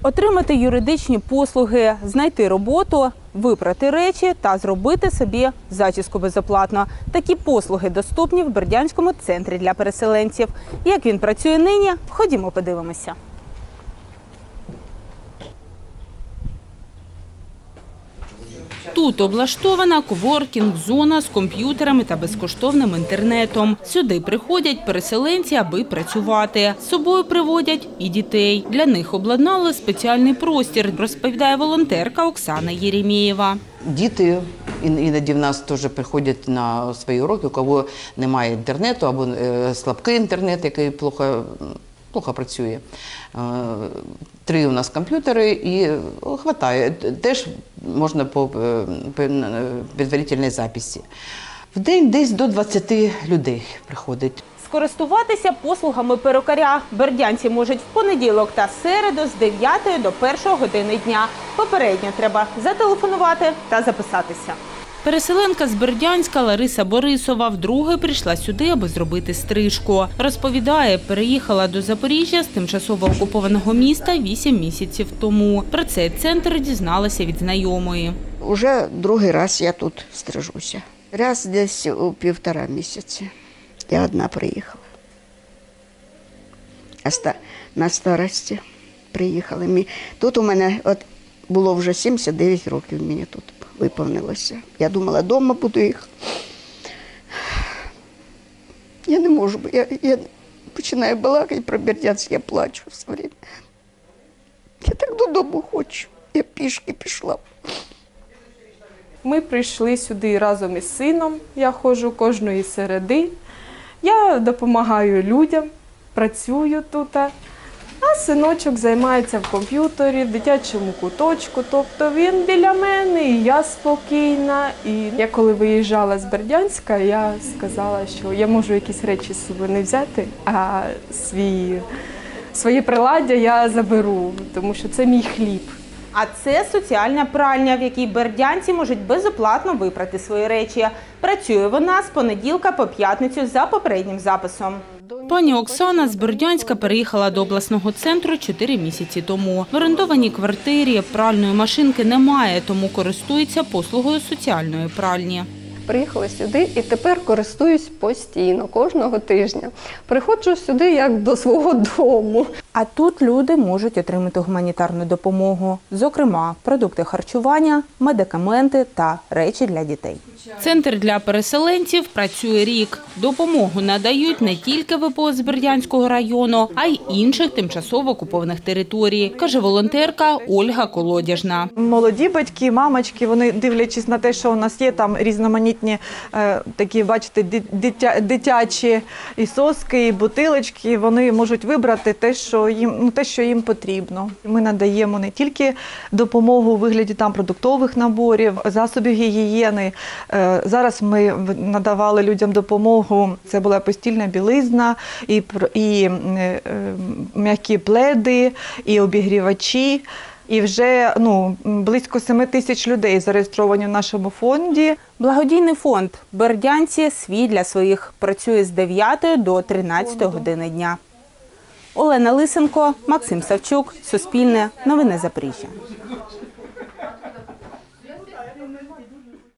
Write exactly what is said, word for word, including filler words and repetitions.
Отримати юридичні послуги, знайти роботу, випрати речі та зробити собі зачіску безоплатно. Такі послуги доступні в Бердянському центрі для переселенців. Як він працює нині, ходімо подивимося. Тут облаштована коворкінг-зона з комп'ютерами та безкоштовним інтернетом. Сюди приходять переселенці, аби працювати. З собою приводять і дітей. Для них обладнали спеціальний простір, розповідає волонтерка Оксана Єремєєва. Діти іноді в нас теж приходять на свої уроки, у кого немає інтернету або слабкий інтернет, який плохо, плохо працює. Три у нас комп'ютери і вистачає. Теж можна по предварительній записі. В день десь до двадцяти людей приходить. Скористуватися послугами перукаря бердянці можуть в понеділок та середу з дев'ятої до першої години дня. Попередньо треба зателефонувати та записатися. Переселенка з Бердянська Лариса Борисова вдруге прийшла сюди, аби зробити стрижку. Розповідає, переїхала до Запоріжжя з тимчасово окупованого міста вісім місяців тому. Про цей центр дізналася від знайомої. Уже другий раз я тут стрижуся. Раз десь у півтора місяці. Я одна приїхала. На старості приїхали. Тут у мене от було вже сімдесят дев'ять років, мені тут виповнилося. Я думала, вдома буду їх. Я не можу, я, я починаю балакати про Бердянськ, я плачу все время. Я так додому хочу, я пішки пішла. Ми прийшли сюди разом із сином, я ходжу кожної середи. Я допомагаю людям, працюю тут. А синочок займається в комп'ютері, в дитячому куточку. Тобто він біля мене, і я спокійна. І я коли виїжджала з Бердянська, я сказала, що я можу якісь речі з собою не взяти, а свої, свої приладдя я заберу, тому що це мій хліб. А це соціальна пральня, в якій бердянці можуть безоплатно випрати свої речі. Працює вона з понеділка по п'ятницю за попереднім записом. Пані Оксана з Бердянська переїхала до обласного центру чотири місяці тому. В орендованій квартирі пральної машинки немає, тому користується послугою соціальної пральні. Приїхала сюди і тепер користуюсь постійно, кожного тижня. Приходжу сюди як до свого дому. А тут люди можуть отримати гуманітарну допомогу, зокрема, продукти харчування, медикаменти та речі для дітей. Центр для переселенців працює рік. Допомогу надають не тільки ВПО з Бердянського району, а й інших тимчасово окупованих територій, каже волонтерка Ольга Колодяжна. Молоді батьки, мамочки, вони дивлячись на те, що у нас є там різноманітні е, такі, бачите, дитя, дитячі і соски, і бутилочки, вони можуть вибрати те, що їм, ну, те, що їм потрібно. Ми надаємо не тільки допомогу у вигляді там продуктових наборів, засобів гігієни. Зараз ми надавали людям допомогу, це була постільна білизна, і, і м'які пледи, і обігрівачі. І вже ну, близько семи тисяч людей зареєстровані в нашому фонді. Благодійний фонд «Бердянці» свій для своїх працює з дев'ятої до тринадцятої години дня. Олена Лисенко, Максим Савчук, Суспільне, Новини Запоріжжя.